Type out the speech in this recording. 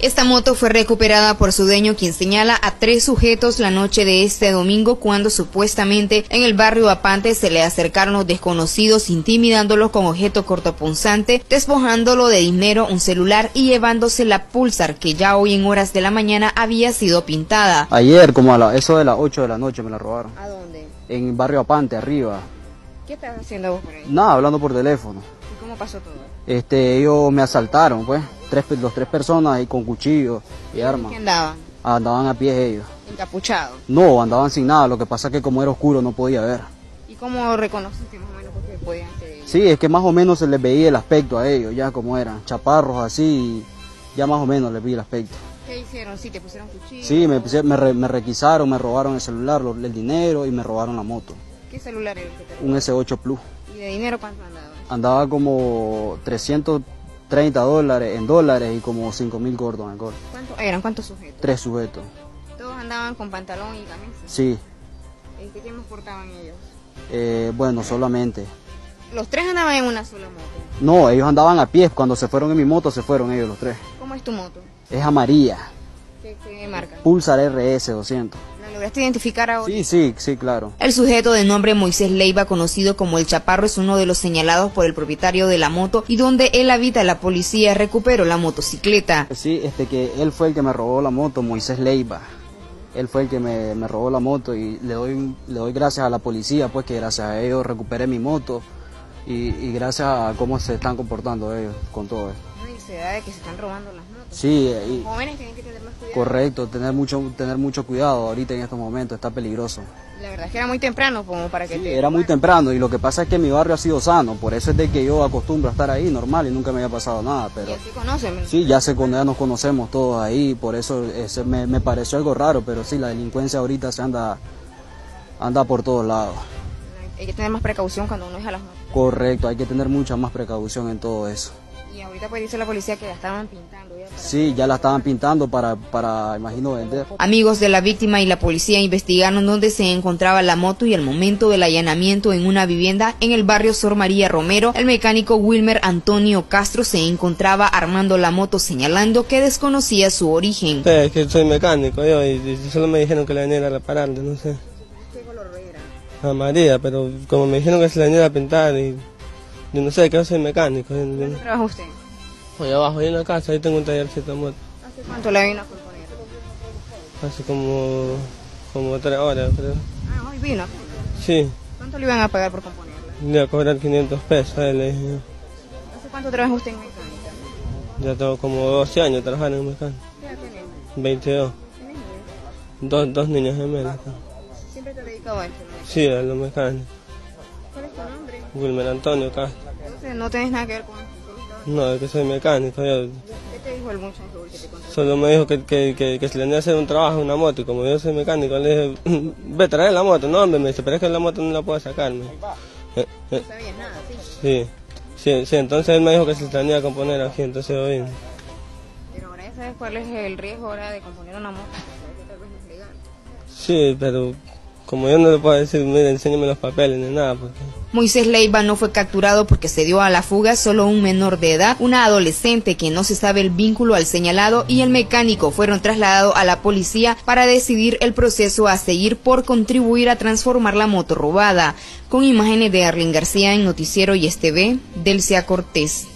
Esta moto fue recuperada por su dueño, quien señala a 3 sujetos la noche de este domingo cuando supuestamente en el barrio Apante se le acercaron los desconocidos intimidándolo con objeto cortopunzante, despojándolo de dinero, un celular y llevándose la Pulsar que ya hoy en horas de la mañana había sido pintada. Ayer como eso de las 8 de la noche me la robaron. ¿A dónde? En el barrio Apante, arriba. ¿Qué estabas haciendo vos por ahí? Nada, hablando por teléfono. ¿Y cómo pasó todo? Ellos me asaltaron, pues. Los 3 personas ahí con cuchillos y armas. ¿Qué andaban? Andaban a pie ellos. ¿Encapuchados? No, andaban sin nada, lo que pasa es que como era oscuro no podía ver. ¿Y cómo reconociste más o menos porque podían ser ellos? Sí, es que más o menos se les veía el aspecto a ellos, ya como eran, chaparros así, ya más o menos les vi el aspecto. ¿Qué hicieron? ¿Sí te pusieron cuchillos? Sí, me requisaron, me robaron el celular, el dinero y me robaron la moto. ¿Qué celular era el que te Un S8 Plus. ¿Y de dinero cuánto andaba? Andaba como $330 en dólares y como 5.000 gordos en el gordo. ¿Cuántos eran? ¿Cuántos sujetos? 3 sujetos. ¿Todos andaban con pantalón y camisa? Sí. ¿Qué más portaban ellos? Bueno, solamente. ¿Los 3 andaban en una sola moto? No, ellos andaban a pie. Cuando se fueron en mi moto, se fueron ellos los 3. ¿Cómo es tu moto? Es amarilla. ¿Qué marca? Pulsar RS 200. ¿La lograste identificar ahora? Sí, claro. El sujeto de nombre Moisés Leiva, conocido como El Chaparro, es uno de los señalados por el propietario de la moto y donde él habita la policía recuperó la motocicleta. Sí, que él fue el que me robó la moto, Moisés Leiva. Él fue el que me robó la moto y le doy gracias a la policía, pues que gracias a ellos recuperé mi moto y gracias a cómo se están comportando ellos con todo esto. Y se da de que se están robando las motos. Sí, Los jóvenes tienen que tener más cuidado. Correcto, tener mucho cuidado ahorita en estos momentos, está peligroso. La verdad es que era muy temprano como para que Era muy temprano y lo que pasa es que mi barrio ha sido sano, por eso es de que yo acostumbro a estar ahí normal y nunca me había pasado nada. Pero ¿Y así conocen? Sí, ya nos conocemos todos ahí, por eso me pareció algo raro, pero sí, la delincuencia ahorita anda por todos lados. Hay que tener más precaución cuando uno es a las motos. Correcto, hay que tener mucha más precaución en todo eso. Y ahorita pues dice la policía que la estaban pintando. Sí, ya la estaban pintando para imagino, vender. Amigos de la víctima y la policía investigaron dónde se encontraba la moto y al momento del allanamiento en una vivienda en el barrio Sor María Romero, el mecánico Wilmer Antonio Castro se encontraba armando la moto señalando que desconocía su origen. Sí, es que soy mecánico yo y solo me dijeron que la venía a reparar, no sé. ¿Qué color era? Amarilla, pero como me dijeron que se la venía a pintar y yo no sé, que yo soy mecánico. ¿Dónde trabaja usted? Hoy abajo, ahí en la casa, ahí tengo un tallercito de moto. ¿Hace cuánto la vino a componer? Hace como 3 horas, creo. Ah, hoy vino. Sí, ¿Cuánto le iban a pagar por componerla? le iba a cobrar 500 pesos a él, le dije yo. ¿Hace cuánto trabaja usted en mecánica? Ya tengo como 12 años trabajando en mecánica. ¿Qué edad tenés? 22. ¿Tenés niños? Dos niños gemelos. ¿Siempre te has dedicado a esto? Sí, a los mecánicos. ¿Cuál es tu nombre? Wilmer Antonio Castro. Entonces no tenés nada que ver con esto. No, es que soy mecánico. Yo ¿Qué te dijo el muchacho que te contrató? solo me dijo que se le venía a hacer un trabajo en una moto y como yo soy mecánico le dije, ve, trae la moto. No, hombre, me dice, pero es que la moto no la puedo sacar. No sabías nada, Sí, entonces él me dijo que se la venía a componer aquí, entonces yo vine. Pero ahora ya sabes cuál es el riesgo ahora de componer una moto, que tal vez no es legal. Sí, pero como yo no le puedo decir, mira, enséñame los papeles ni nada, porque... Moisés Leiva no fue capturado porque se dio a la fuga solo un menor de edad, una adolescente que no se sabe el vínculo al señalado y el mecánico fueron trasladados a la policía para decidir el proceso a seguir por contribuir a transformar la moto robada. Con imágenes de Arlene García en Noticiero YesTV, Delcia Cortés.